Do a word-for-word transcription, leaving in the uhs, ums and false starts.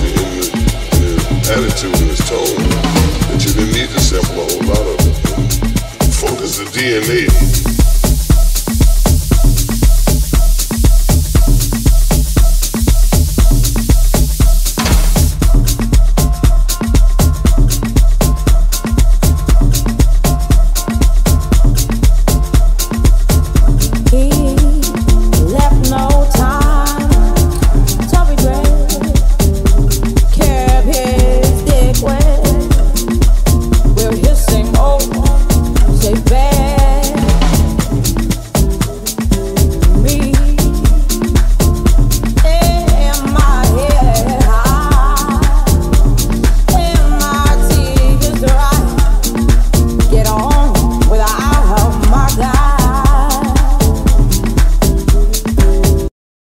the, in the, in his attitude and his tone that you didn't need to sample a whole lot of it. Funk is the D N A